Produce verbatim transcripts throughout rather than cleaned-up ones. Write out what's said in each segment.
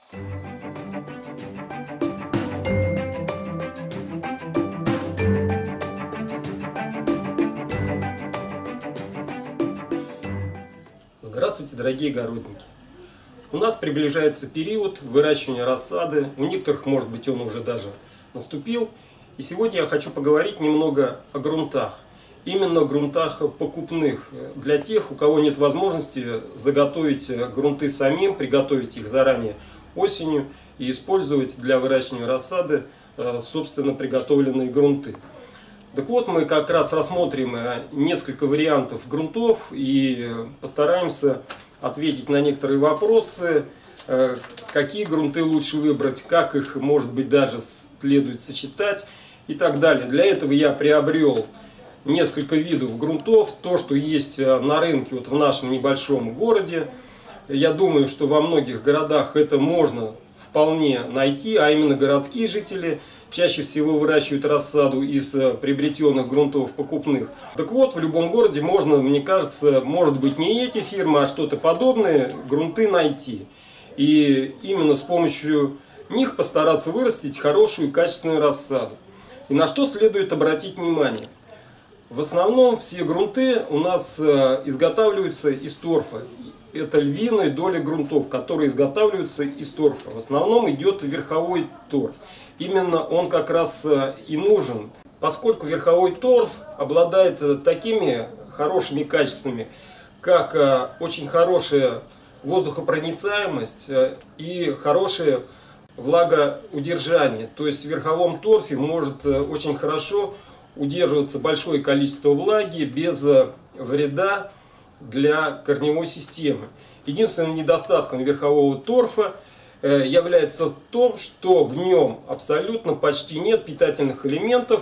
Здравствуйте, дорогие огородники! У нас приближается период выращивания рассады. У некоторых, может быть, он уже даже наступил. И сегодня я хочу поговорить немного о грунтах. Именно грунтах покупных. Для тех, у кого нет возможности заготовить грунты самим, приготовить их заранее осенью и использовать для выращивания рассады собственно приготовленные грунты. Так вот, мы как раз рассмотрим несколько вариантов грунтов и постараемся ответить на некоторые вопросы, какие грунты лучше выбрать, как их, может быть, даже следует сочетать и так далее. Для этого я приобрел несколько видов грунтов, то, что есть на рынке вот в нашем небольшом городе. Я думаю, что во многих городах это можно вполне найти, а именно городские жители чаще всего выращивают рассаду из приобретенных грунтов покупных. Так вот, в любом городе можно, мне кажется, может быть не эти фирмы, а что-то подобное, грунты найти. И именно с помощью них постараться вырастить хорошую качественную рассаду. И на что следует обратить внимание? В основном все грунты у нас изготавливаются из торфа. Это львиная доля грунтов, которые изготавливаются из торфа. В основном идет верховой торф. Именно он как раз и нужен, поскольку верховой торф обладает такими хорошими качествами, как очень хорошая воздухопроницаемость и хорошее влагоудержание. То есть в верховом торфе может очень хорошо удерживаться большое количество влаги без вреда для корневой системы. Единственным недостатком верхового торфа является то, что в нем абсолютно почти нет питательных элементов,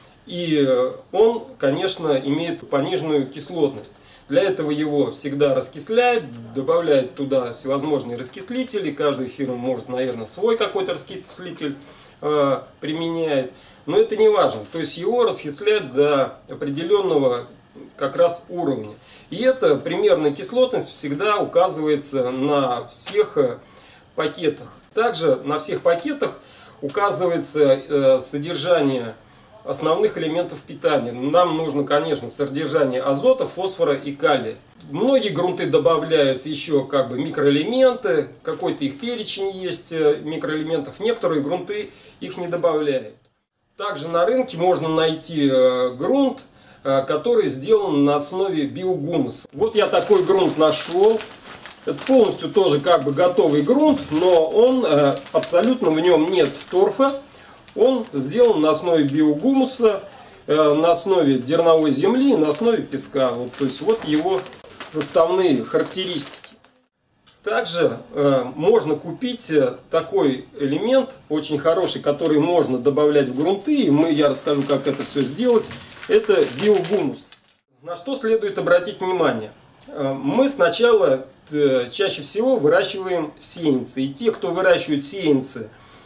и он, конечно, имеет пониженную кислотность. Для этого его всегда раскисляют, добавляют туда всевозможные раскислители. Каждая фирма может, наверное, свой какой-то раскислитель э, применяет, но это не важно. То есть его раскисляют до определенного как раз уровня. И эта примерная кислотность всегда указывается на всех пакетах. Также на всех пакетах указывается э, содержание основных элементов питания. Нам нужно, конечно, содержание азота, фосфора и калия. Многие грунты добавляют еще как бы микроэлементы, какой-то их перечень есть микроэлементов. Некоторые грунты их не добавляют. Также на рынке можно найти э, грунт, э, который сделан на основе биогумуса. Вот я такой грунт нашел. Это полностью тоже как бы готовый грунт, но он э, абсолютно в нем нет торфа. Он сделан на основе биогумуса, э, на основе дерновой земли, на основе песка. Вот, то есть вот его составные характеристики. Также э, можно купить такой элемент, очень хороший, который можно добавлять в грунты. И мы, я расскажу, как это все сделать. Это биогумус. На что следует обратить внимание? Э, мы сначала чаще всего выращиваем сеянцы. И те, кто выращивают сеянцы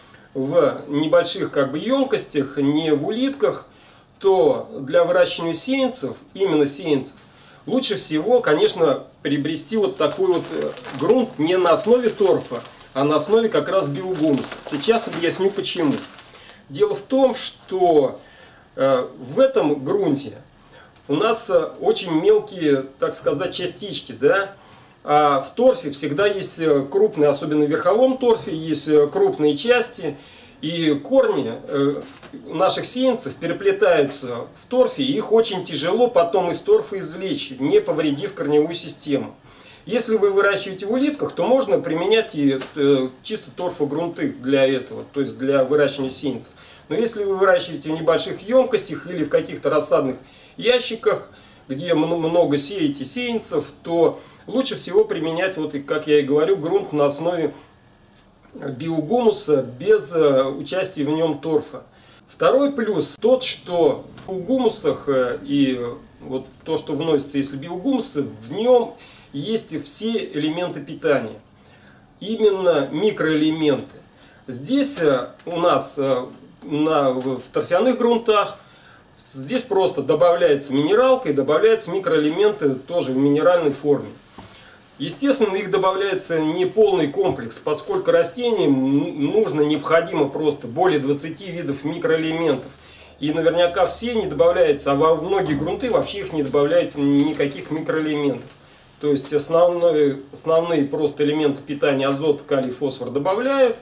в небольших как бы емкостях, не в улитках, то для выращивания сеянцев, именно сеянцев, лучше всего, конечно, приобрести вот такой вот грунт не на основе торфа, а на основе как раз биогумуса. Сейчас объясню почему. Дело в том, что э, в этом грунте у нас очень мелкие, так сказать, частички, да. А в торфе всегда есть крупные, особенно в верховом торфе, есть крупные части. И корни наших сеянцев переплетаются в торфе. И их очень тяжело потом из торфа извлечь, не повредив корневую систему. Если вы выращиваете в улитках, то можно применять и чисто торфогрунты для этого, то есть для выращивания сеянцев. Но если вы выращиваете в небольших емкостях или в каких-то рассадных ящиках, где много сеете сеянцев, то лучше всего применять, вот, как я и говорю, грунт на основе биогумуса без участия в нем торфа. Второй плюс тот, что в гумусах и вот то, что вносится, если биогумус, в нем есть все элементы питания. Именно микроэлементы. Здесь у нас на, в торфяных грунтах здесь просто добавляется минералка и добавляются микроэлементы тоже в минеральной форме. Естественно, их добавляется не полный комплекс, поскольку растениям нужно, необходимо просто более двадцати видов микроэлементов. И наверняка все не добавляются, а во многие грунты вообще их не добавляют никаких микроэлементов. То есть основные, основные просто элементы питания азот, калий, фосфор добавляют.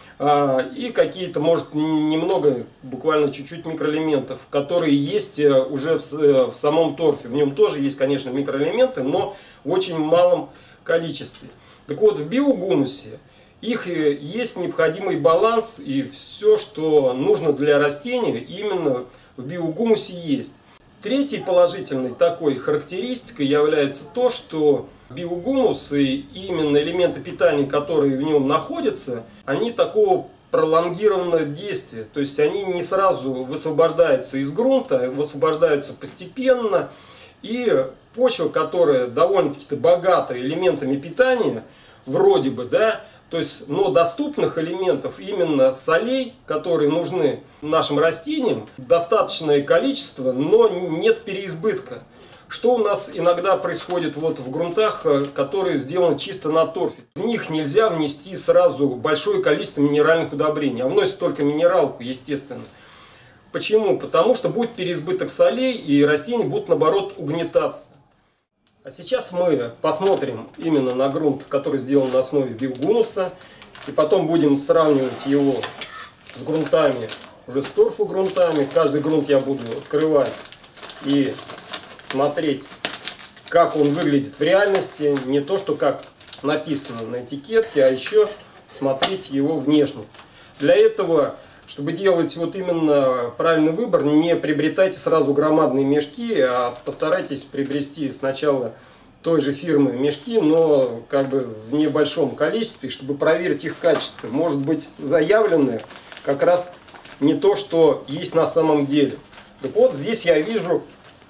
И какие-то, может, немного, буквально чуть-чуть микроэлементов, которые есть уже в, в самом торфе. В нем тоже есть, конечно, микроэлементы, но в очень малом количестве. Так вот, в биогумусе их есть необходимый баланс, и все, что нужно для растения, именно в биогумусе есть. Третьей положительной такой характеристикой является то, что биогумус и именно элементы питания, которые в нем находятся, они такого пролонгированного действия. То есть они не сразу высвобождаются из грунта, высвобождаются постепенно. И почва, которая довольно-таки богата элементами питания, вроде бы, да, то есть, но доступных элементов, именно солей, которые нужны нашим растениям, достаточное количество, но нет переизбытка. Что у нас иногда происходит вот в грунтах, которые сделаны чисто на торфе? В них нельзя внести сразу большое количество минеральных удобрений, а вносят только минералку, естественно. Почему? Потому что будет переизбыток солей, и растения будут, наоборот, угнетаться. А сейчас мы посмотрим именно на грунт, который сделан на основе биогумуса, и потом будем сравнивать его с грунтами, уже с торфогрунтами. Каждый грунт я буду открывать и смотреть, как он выглядит в реальности, не то, что как написано на этикетке, а еще смотреть его внешне. Для этого, чтобы делать вот именно правильный выбор, не приобретайте сразу громадные мешки, а постарайтесь приобрести сначала той же фирмы мешки, но как бы в небольшом количестве, чтобы проверить их качество. Может быть заявленное как раз не то, что есть на самом деле. Так вот, здесь я вижу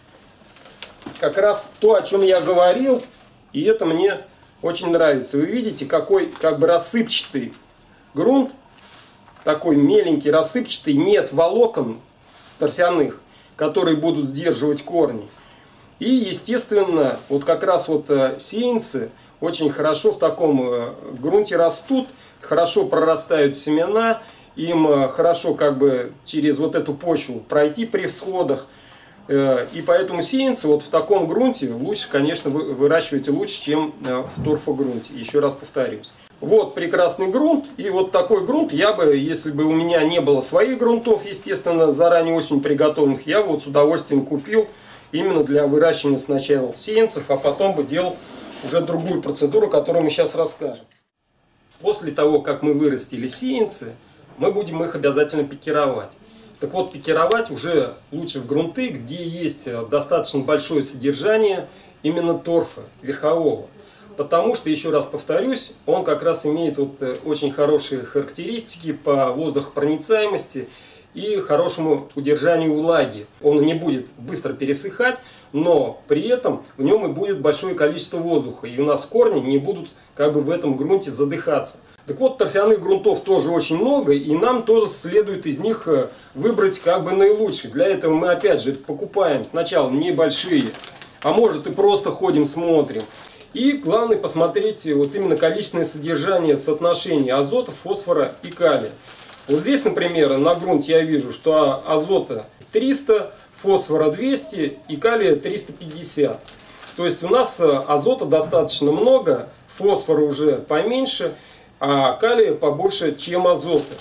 как раз то, о чем я говорил, и это мне очень нравится. Вы видите, какой как бы рассыпчатый грунт, такой меленький, рассыпчатый, нет волокон торфяных, которые будут сдерживать корни. И, естественно, вот как раз вот сеянцы очень хорошо в таком грунте растут, хорошо прорастают семена, им хорошо как бы через вот эту почву пройти при всходах. И поэтому сеянцы вот в таком грунте лучше, конечно, вы выращиваете лучше, чем в торфогрунте. Еще раз повторюсь. Вот прекрасный грунт. И вот такой грунт я бы, если бы у меня не было своих грунтов, естественно, заранее осенью приготовленных, я вот с удовольствием купил именно для выращивания сначала сеянцев, а потом бы делал уже другую процедуру, которую мы сейчас расскажем. После того, как мы вырастили сеянцы, мы будем их обязательно пикировать. Так вот, пикировать уже лучше в грунты, где есть достаточно большое содержание именно торфа верхового. Потому что, еще раз повторюсь, он как раз имеет вот очень хорошие характеристики по воздухопроницаемости и хорошему удержанию влаги. Он не будет быстро пересыхать, но при этом в нем и будет большое количество воздуха. И у нас корни не будут как бы в этом грунте задыхаться. Так вот, торфяных грунтов тоже очень много, и нам тоже следует из них выбрать как бы наилучший. Для этого мы опять же покупаем сначала небольшие, а может и просто ходим смотрим. И главное посмотреть вот именно количественное содержание, соотношение азота, фосфора и калия. Вот здесь, например, на грунте я вижу, что азота триста, фосфора двести и калия триста пятьдесят. То есть у нас азота достаточно много, фосфора уже поменьше, а калия побольше, чем азота.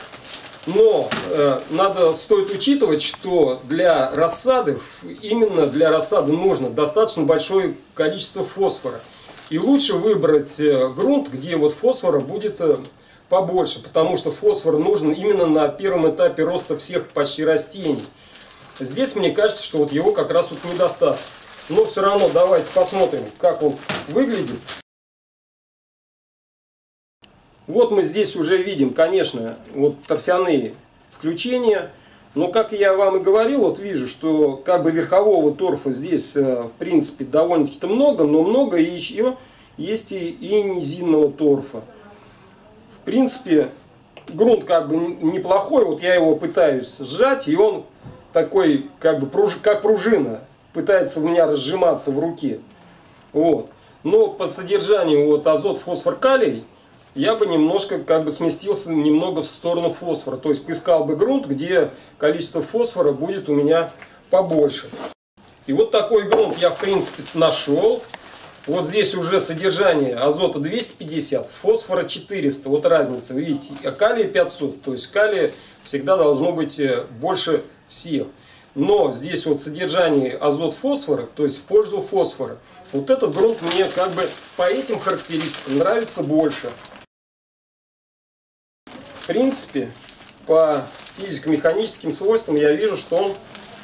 Но э, надо, стоит учитывать, что для рассады, именно для рассады нужно достаточно большое количество фосфора. И лучше выбрать э, грунт, где вот фосфора будет э, побольше, потому что фосфор нужен именно на первом этапе роста всех почти растений. Здесь мне кажется, что вот его как раз вот недостаток. Но все равно давайте посмотрим, как он выглядит. Вот мы здесь уже видим, конечно, вот торфяные включения. Но, как я вам и говорил, вот вижу, что как бы верхового торфа здесь, в принципе, довольно-таки много, но много еще есть и, и низинного торфа. В принципе, грунт как бы неплохой, вот я его пытаюсь сжать, и он такой, как бы, как пружина, пытается у меня разжиматься в руке. Вот. Но по содержанию вот азот, фосфор, калий я бы немножко как бы сместился немного в сторону фосфора. То есть поискал бы грунт, где количество фосфора будет у меня побольше. И вот такой грунт я в принципе нашел. Вот здесь уже содержание азота двести пятьдесят, фосфора четыреста. Вот разница, видите, а калия пятьсот. То есть калия всегда должно быть больше всех. Но здесь вот содержание азот-фосфора, то есть в пользу фосфора. Вот этот грунт мне как бы по этим характеристикам нравится больше. В принципе, по физико-механическим свойствам я вижу, что он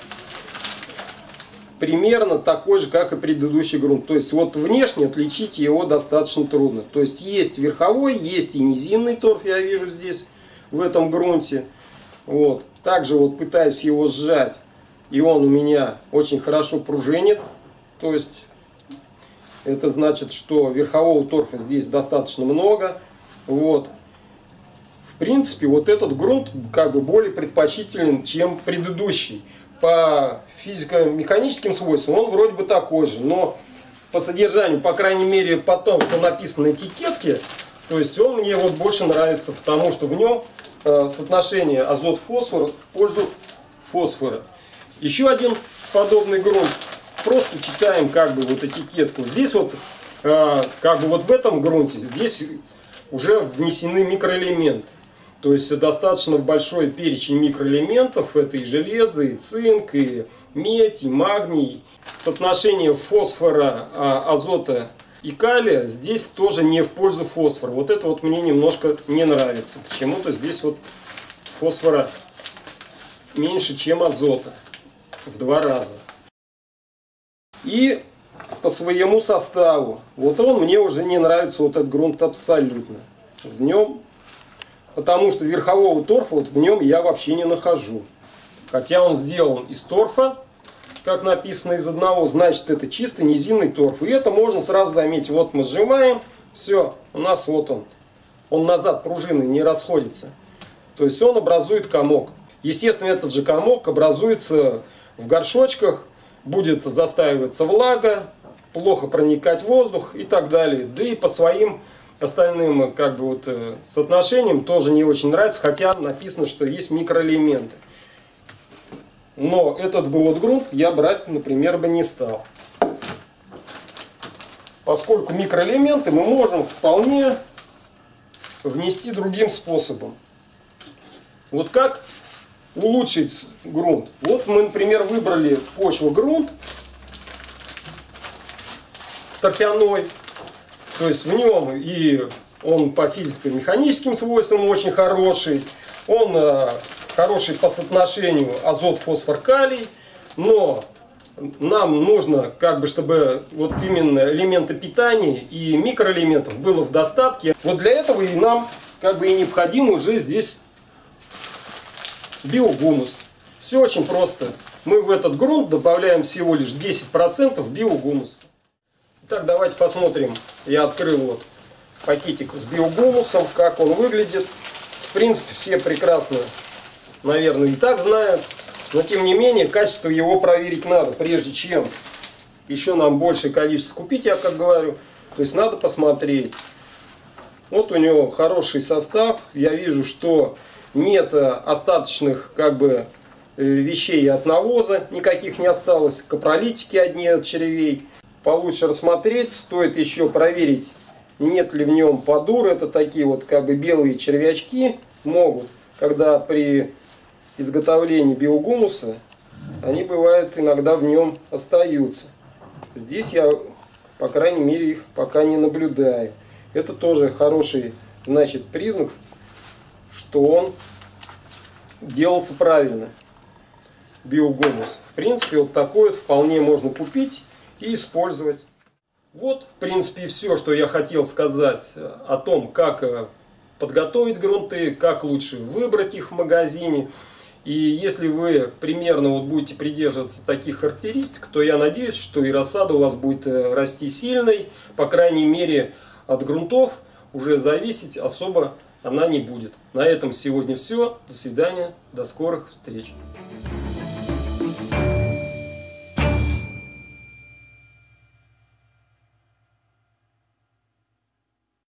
примерно такой же, как и предыдущий грунт. То есть вот внешне отличить его достаточно трудно. То есть есть верховой, есть и низинный торф, я вижу здесь, в этом грунте. Вот. Также вот пытаюсь его сжать, и он у меня очень хорошо пружинит. То есть это значит, что верхового торфа здесь достаточно много. Вот. В принципе, вот этот грунт как бы более предпочтителен, чем предыдущий. По физико-механическим свойствам он вроде бы такой же, но по содержанию, по крайней мере, по тому, что написано на этикетке, то есть он мне вот больше нравится, потому что в нем э, соотношение азот-фосфор в пользу фосфора. Еще один подобный грунт. Просто читаем как бы вот этикетку. Здесь вот, э, как бы вот в этом грунте, здесь уже внесены микроэлементы. То есть достаточно большой перечень микроэлементов. Это и железо, и цинк, и медь, и магний. Соотношение фосфора, азота и калия здесь тоже не в пользу фосфора. Вот это вот мне немножко не нравится. Почему-то здесь вот фосфора меньше, чем азота. В два раза. И по своему составу. Вот он мне уже не нравится, вот этот грунт абсолютно. В нем... Потому что верхового торфа вот в нем я вообще не нахожу. Хотя он сделан из торфа, как написано, из одного, значит это чистый низинный торф. И это можно сразу заметить. Вот мы сжимаем, все, у нас вот он. Он назад пружиной не расходится. То есть он образует комок. Естественно, этот же комок образуется в горшочках, будет застаиваться влага, плохо проникать воздух и так далее. Да и по своим остальным как бы вот соотношениям тоже не очень нравится, хотя написано, что есть микроэлементы. Но этот бы вот грунт я брать, например, бы не стал. Поскольку микроэлементы мы можем вполне внести другим способом. Вот как улучшить грунт? Вот мы, например, выбрали почву-грунт торфяной. То есть в нем и он по физико-механическим свойствам очень хороший. Он э, хороший по соотношению азот, фосфор, калий. Но нам нужно, как бы, чтобы вот именно элементы питания и микроэлементов было в достатке. Вот для этого и нам как бы и необходим уже здесь биогумус. Все очень просто. Мы в этот грунт добавляем всего лишь десять процентов биогумуса. Итак, давайте посмотрим. Я открыл вот пакетик с биогумусом, как он выглядит. В принципе, все прекрасно, наверное, и так знают. Но, тем не менее, качество его проверить надо, прежде чем еще нам большее количество купить, я как говорю. То есть, надо посмотреть. Вот у него хороший состав. Я вижу, что нет остаточных, как бы, вещей от навоза. Никаких не осталось. Капролитики одни от червей. Получше рассмотреть, стоит еще проверить, нет ли в нем подур. Это такие вот как бы белые червячки могут, когда при изготовлении биогумуса, они бывают иногда в нем остаются. Здесь я, по крайней мере, их пока не наблюдаю. Это тоже хороший, значит, признак, что он делался правильно. Биогумус. В принципе, вот такой вот вполне можно купить и использовать. Вот, в принципе, все, что я хотел сказать о том, как подготовить грунты, как лучше выбрать их в магазине. И если вы примерно вот будете придерживаться таких характеристик, то я надеюсь, что и рассада у вас будет расти сильной. По крайней мере, от грунтов уже зависеть особо она не будет. На этом сегодня все. До свидания. До скорых встреч.